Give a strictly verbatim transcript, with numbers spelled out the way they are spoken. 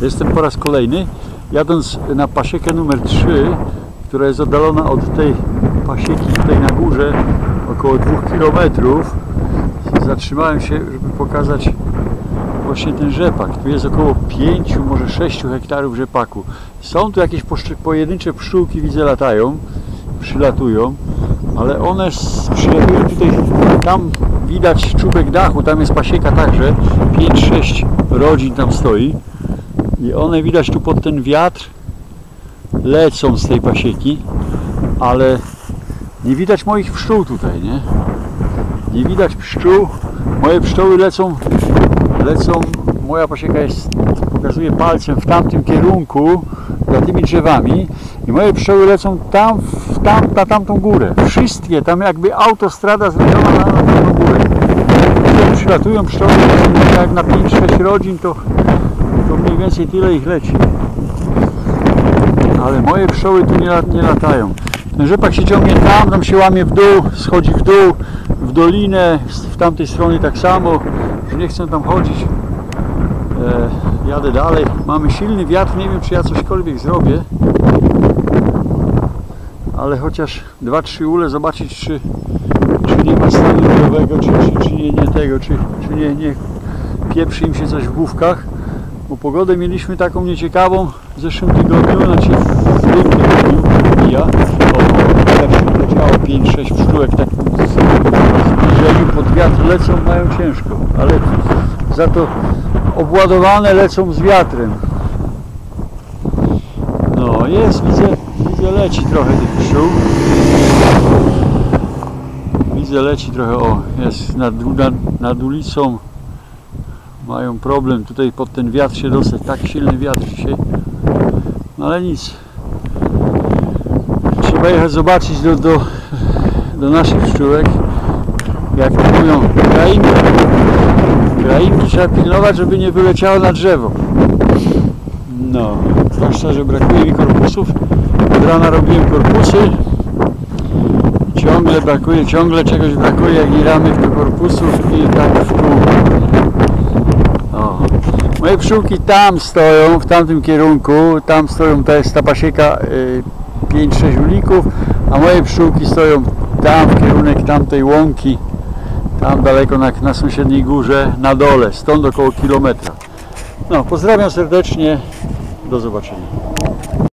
Jestem po raz kolejny, jadąc na pasiekę numer trzy, która jest oddalona od tej pasieki tutaj na górze około dwóch kilometrów. Zatrzymałem się, żeby pokazać właśnie ten rzepak. Tu jest około pięciu, może sześciu hektarów rzepaku. Są tu jakieś pojedyncze pszczółki, widzę, latają, przylatują, ale one przylatują tutaj, tam widać czubek dachu, tam jest pasieka także, pięć sześć rodzin tam stoi i one widać tu pod ten wiatr lecą z tej pasieki, ale nie widać moich pszczół tutaj, nie? Nie widać pszczół, moje pszczoły lecą, lecą, moja pasieka jest, pokazuje palcem w tamtym kierunku, za tymi drzewami i moje pszczoły lecą tam, w tam, na tamtą górę. Wszystkie, tam jakby autostrada zrobiona na, na tamtą górę. Kiedy przylatują pszczoły, jak na pięć sześć rodzin, to, to mniej więcej tyle ich leci. Ale moje pszczoły tu nie, nie latają. Ten rzepak się ciągnie tam, tam się łamie w dół, schodzi w dół, w dolinę, w tamtej stronie tak samo, że nie chcę tam chodzić. E, jadę dalej. Mamy silny wiatr, nie wiem, czy ja cośkolwiek zrobię, ale chociaż dwa trzy ule zobaczyć, czy, czy nie ma stanu lodowego, czy, czy, czy nie, nie tego, czy, czy nie, nie pieprzy im się coś w główkach, bo pogodę mieliśmy taką nieciekawą w zeszłym tygodniu, znaczy w tym tygodniu mija. O, tak się leciało pięć sześć pszczółek, tak w zbliżeniu pod wiatr lecą, mają ciężko, ale za to obładowane lecą z wiatrem. No jest, widzę, widzę leci trochę tych pszczół. Widzę leci trochę, o, jest nad, nad, nad ulicą. Mają problem tutaj pod ten wiatr się dostać, tak silny wiatr dzisiaj. No ale nic. Trzeba jechać zobaczyć do, do, do naszych pszczółek. Jak to mówią, krainki. Krainki trzeba pilnować, żeby nie wyleciało na drzewo. No, zwłaszcza, że brakuje mi korpusów. Od rana robiłem korpusy. Ciągle brakuje, ciągle czegoś brakuje, jak i ramek do korpusów i tak w kół. O. Moje pszczółki tam stoją, w tamtym kierunku. Tam stoją, to jest ta pasieka y, pięć sześć ulików, a moje pszczółki stoją tam w kierunek tamtej łąki. Tam daleko na, na sąsiedniej górze, na dole, stąd około kilometra. No, pozdrawiam serdecznie, do zobaczenia.